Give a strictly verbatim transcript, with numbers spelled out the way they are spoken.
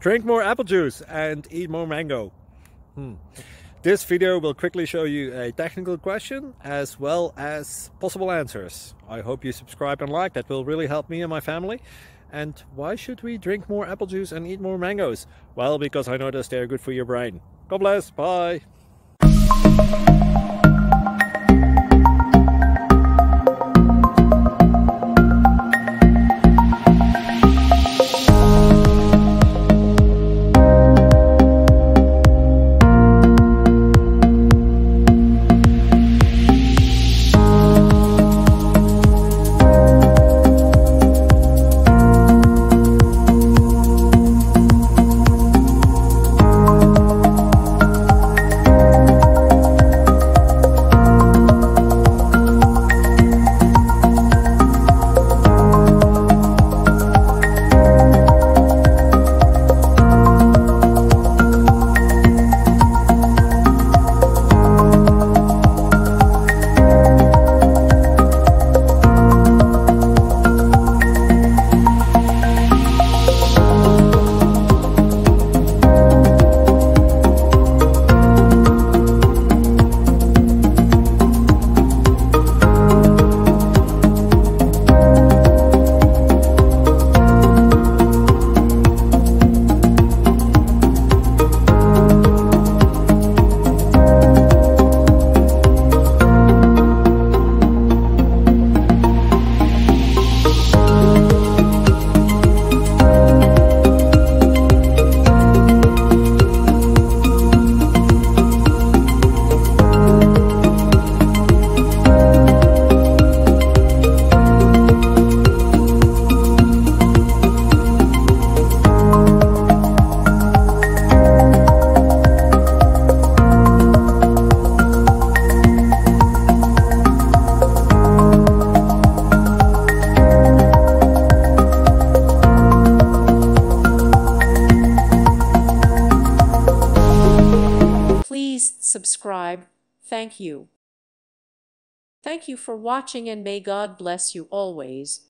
Drink more apple juice and eat more mango. Hmm. This video will quickly show you a technical question as well as possible answers. I hope you subscribe and like, that will really help me and my family. And why should we drink more apple juice and eat more mangoes? Well, because I noticed they're good for your brain. God bless, bye! Please subscribe. Thank you. Thank you for watching, and may God bless you always.